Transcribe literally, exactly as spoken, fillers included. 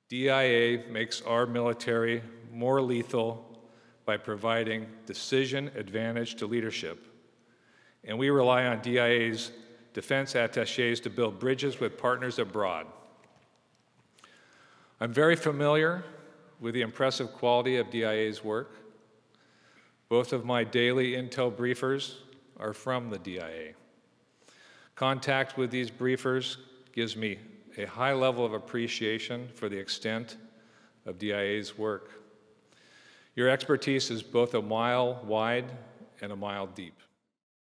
D I A makes our military more lethal by providing decision advantage to leadership. And we rely on D I A's defense attachés to build bridges with partners abroad. I'm very familiar with the impressive quality of D I A's work. Both of my daily intel briefers are from the D I A. Contact with these briefers gives me a high level of appreciation for the extent of D I A's work. Your expertise is both a mile wide and a mile deep.